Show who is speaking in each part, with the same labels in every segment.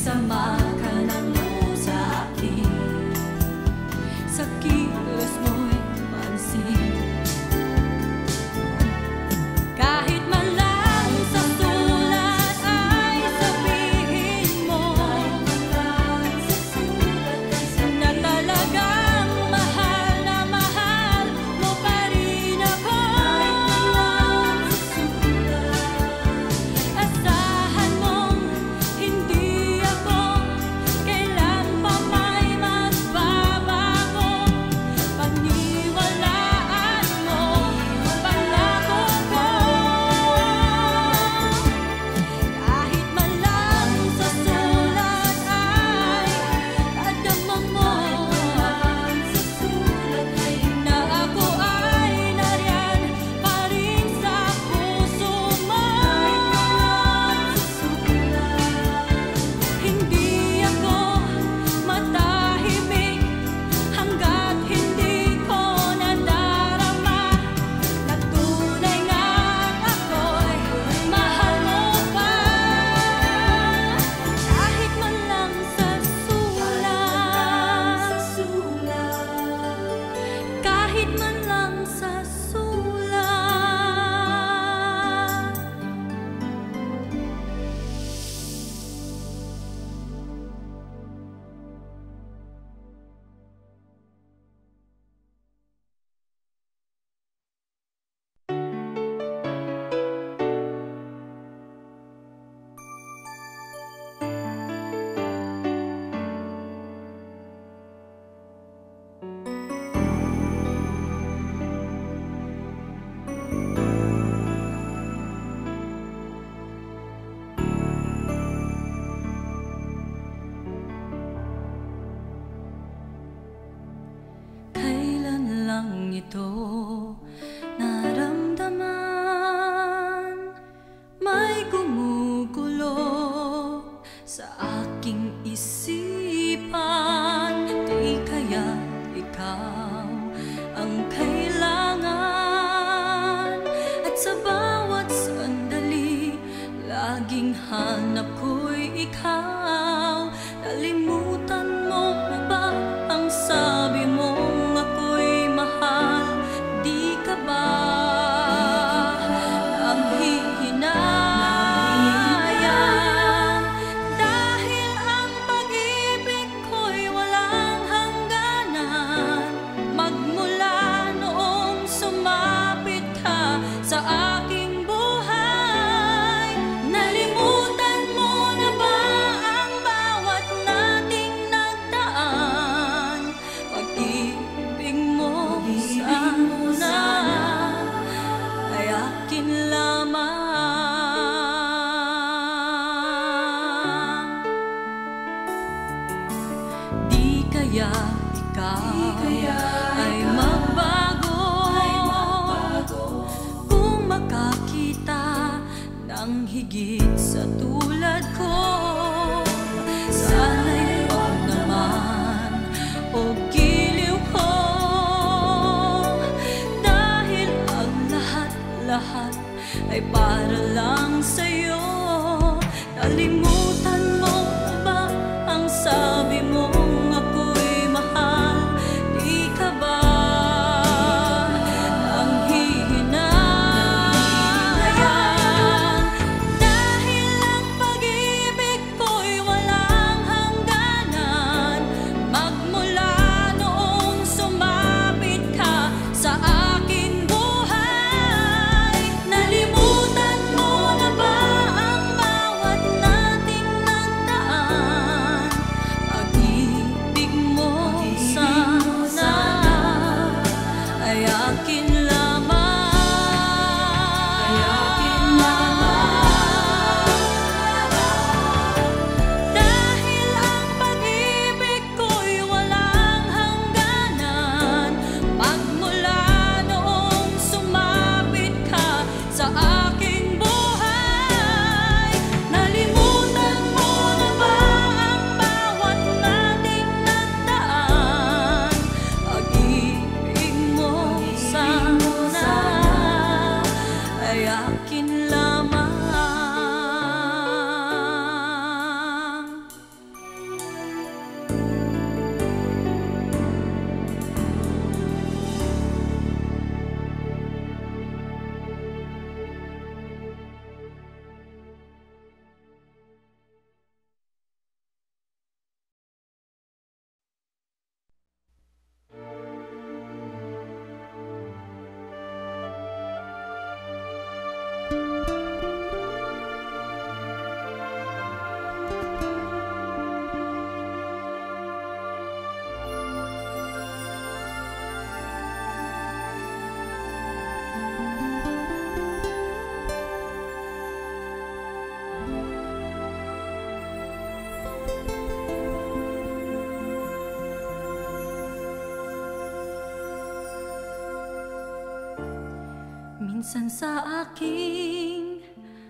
Speaker 1: Nalimutan mo na ba ang bawat natin Minsan sa aking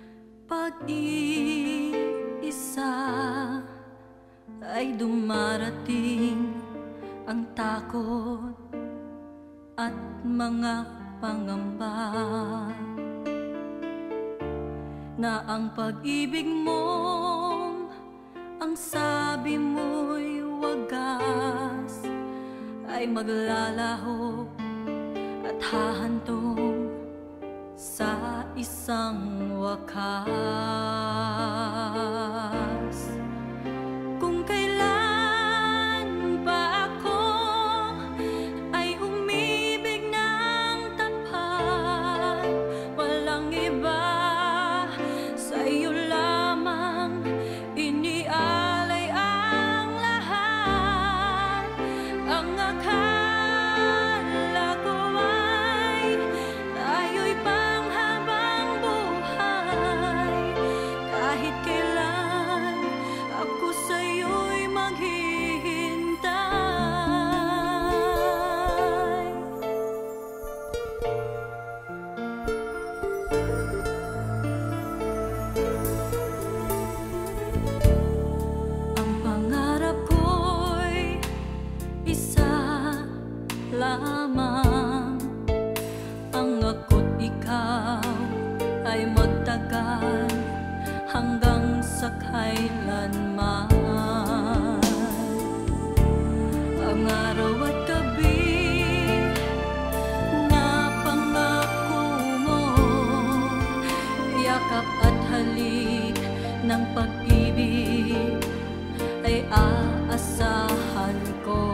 Speaker 1: pag-iisa ay dumarating ang takot at mga pangamba na ang pag-ibig mong ang sabi mo'y wagas ay maglalaho at hahantong sa isang wakas. Kung kailan pa ako ay umibig ng tapat, walang iba, sa iyo lamang inialay ang lahat. Ang akala ko ay tayo'y panghabang buhay, kahit kailan ako sa'yo'y maghihintay. Ang pangarap ko'y isa lamang, ang ako't ikaw ay magtagal hanggang sa kailanman. Ang araw at gabi na pangako mo, yakap at halik ng pag-ibig ay aasahan ko.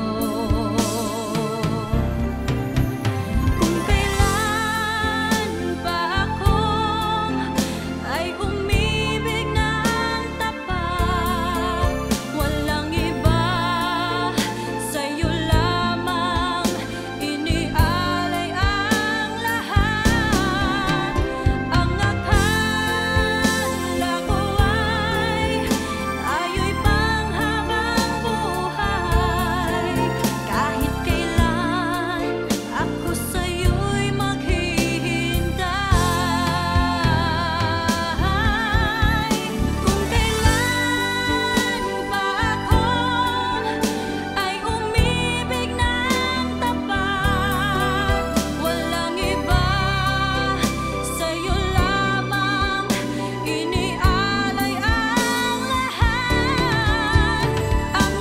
Speaker 1: Kung kailan pa ako ay umibig ng tapat, walang iba, sa'yo lamang inialay ang lahat. Ang akala ko ay tayo'y panghabang buhay, kahit kailan ako sa'yo'y maghihintay. Kung kailan pa ako ay umibig ng tapat, walang iba, sa'yo lamang inialay ang lahat. Ang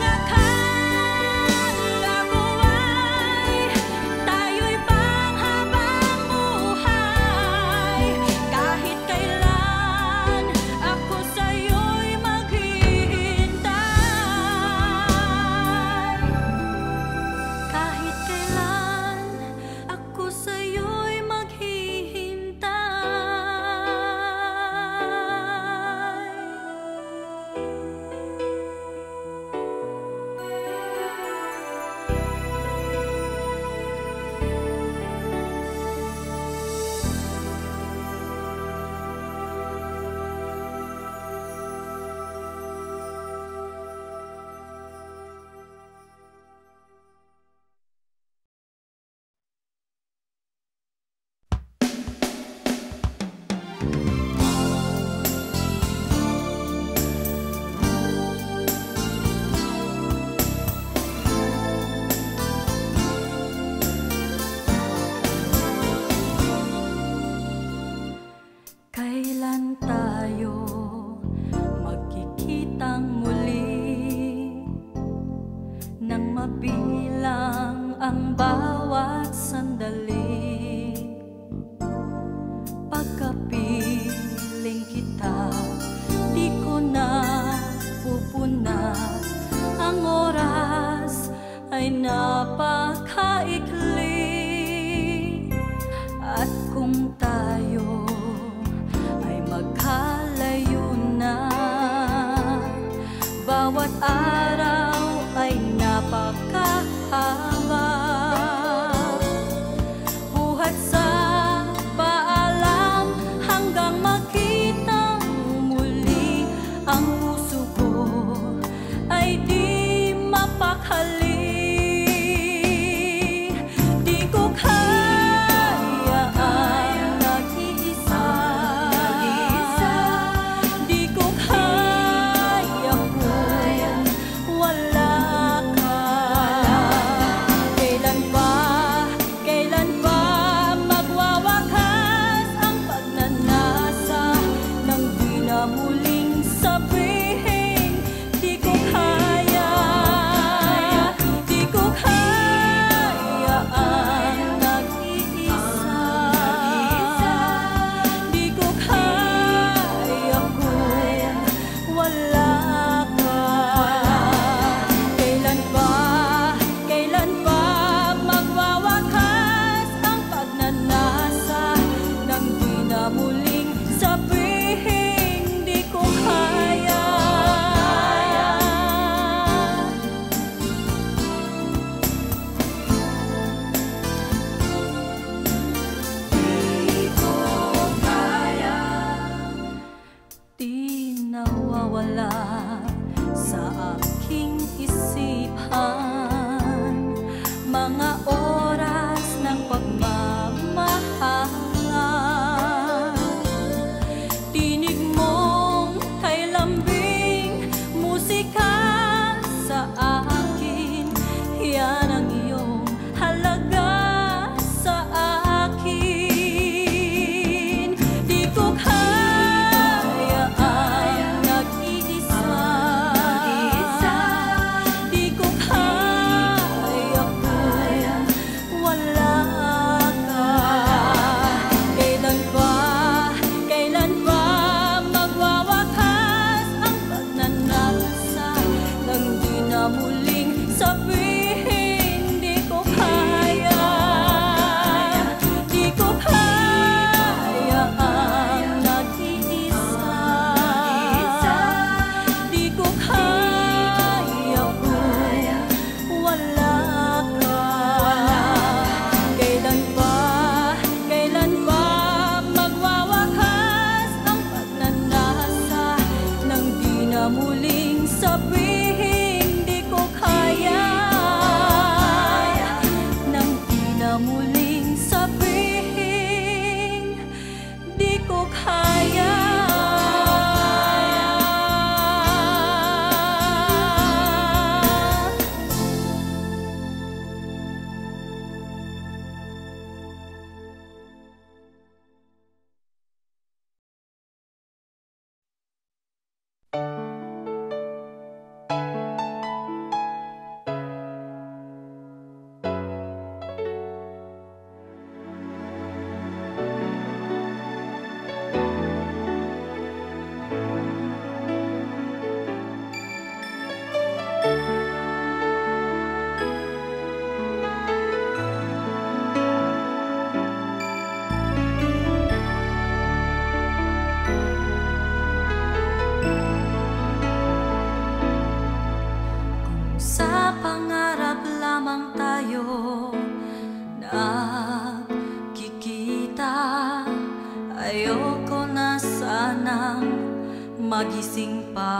Speaker 1: akala ko ay tayo'y panghabang buhay, kahit kailan ako sa'yo'y maghihintay. Kahit kailan ako sa'yo'y kailan tayo magkikitang muli nang mabilang ang bawat sandali. Pagkapiling kita, di ko na pupuna, ang oras ay napakaikli. At kung tayo ay magkalayo na, bawat araw ay napakahaba. Buhat sa paalam hanggang makitang muli, ang puso ko ay di mapakali. Di ko kayaan nawawala sa aking isipan, mga oras ng pagmamahalan. Tinig mong kay lambing musika sa akin, yan ang iyong halaga sa akin. Di ko kaya ang nag-iisa, di ko kaya kung wala ka. Kailan ba magwawakas ang pagnanasa nang di na muling sabihin di ko kaya, di ko kaya ang nag-iisa, di ko kaya kung wala ka. Kailan ba magwawakas ang pagnanasa nang di na muling sabihin di ko kaya, nang di na muling sabihin di ko kaya. Kung sa pangarap lamang tayo nakikita, ayoko na sanang magising pa,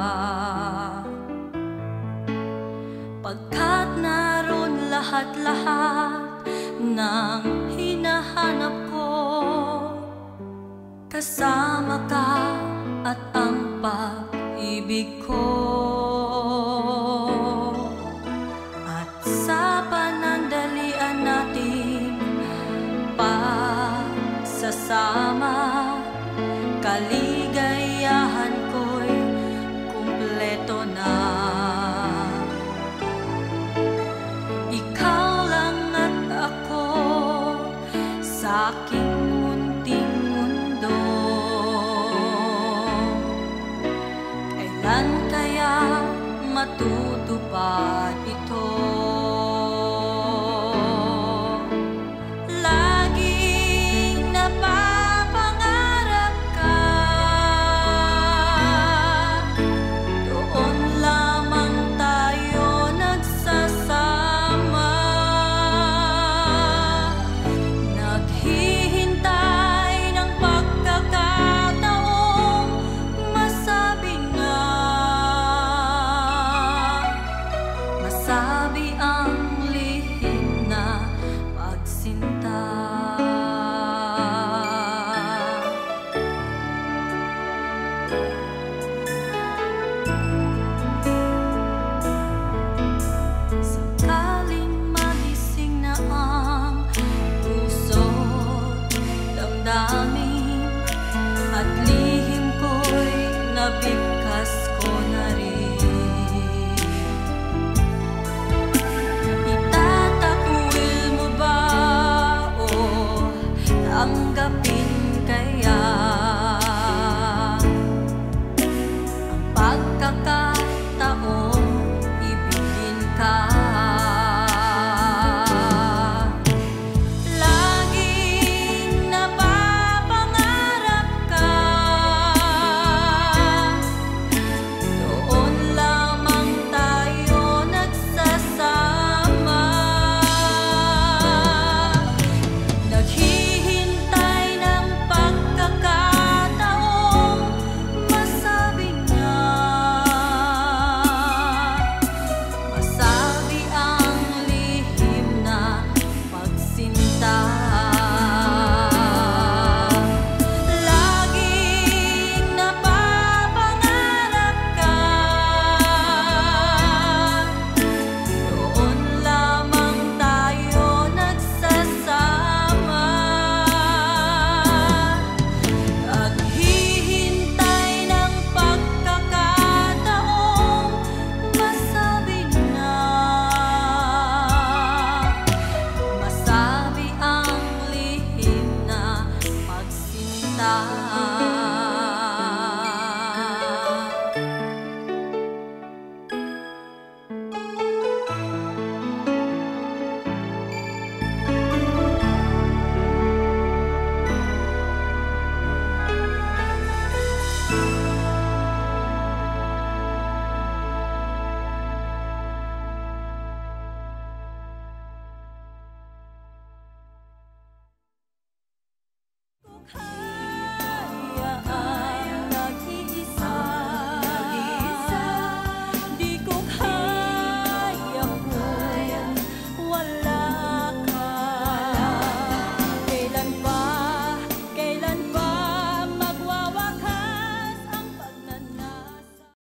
Speaker 1: pagkat naroon lahat-lahat ng hinahanap ko. Kasama ka at ang pag-ibig ko, at sa panandalian natin pagsasama, kaligayahan ko'y kumpleto na. Ikaw lang at ako sa aking munting mundo. Kailan kaya matutupad ito? Laging napapangarap ka, doon lamang tayo nagsasama, naghihintay ng pagkakataong masabi ang lihim na pagsinta. Sakaling magising na ang puso't damdamin, at lihim ko'y nabigyan